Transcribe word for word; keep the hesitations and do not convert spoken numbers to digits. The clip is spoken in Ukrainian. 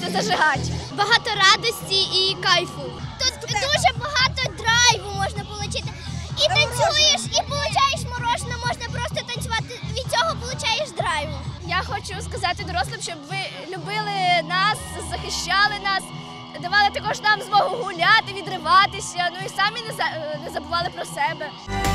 себе зажигати. Багато радості і кайфу. Тут дуже багато драйву можна отримати. І танцюєш, і отримуєш морожене, можна просто танцювати. Від цього отримуєш драйву. Я хочу сказати дорослим, щоб ви любили нас, захищали нас, давали також нам змогу гуляти, відриватися, ну і самі не забували про себе.